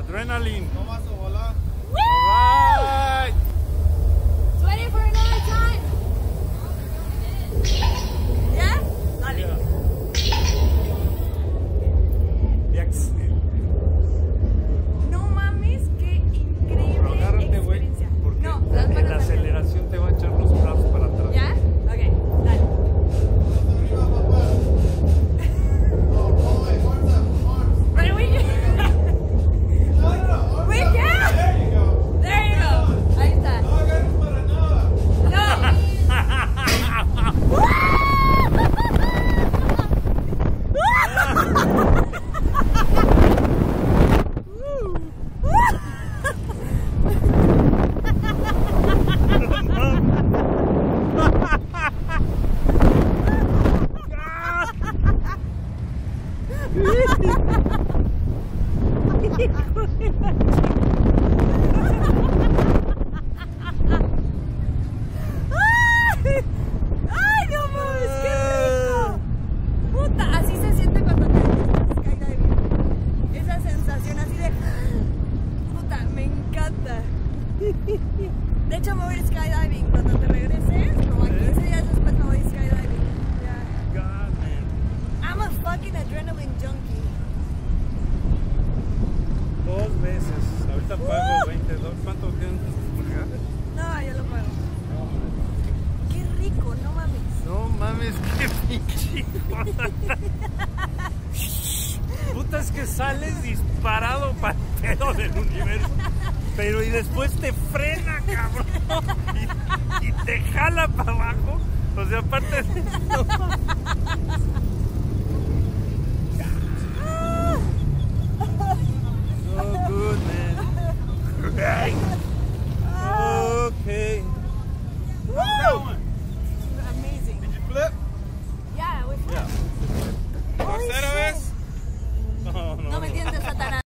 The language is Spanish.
Adrenaline. No vas a volar. Alright. Ready for another time? Yeah? Dale. Yes. No mames, qué increíble Agárrate, güey, experiencia. porque No, en las la manos hacia- aceleración te va a echar los brazos para atrás. ¿Ya? Ok, dale. Arriba, papá. No, all my arms up. Arms. But we No, no, no. Arms We up. can. There you go. There you go. Ahí está. No agarres para nada. ¡Ay, no mames! ¡Qué rico! Puta, así se siente cuando te haces skydiving. Esa sensación así de... Puta, me encanta. De hecho, me voy a ir skydiving cuando te regreses. Como a 15 días después me voy a ir skydiving. Yeah. God, man. I'm a fucking adrenaline junkie. 2 veces. Ahorita pago 22. ¿Cuánto tienes por acá? No, yo lo pago. Qué rico, no mames. No mames, qué pinche cosa. Puta, es que sales disparado para el pedo del universo. Pero y después te frena, cabrón. Y te jala para abajo. O sea, aparte. So good, man.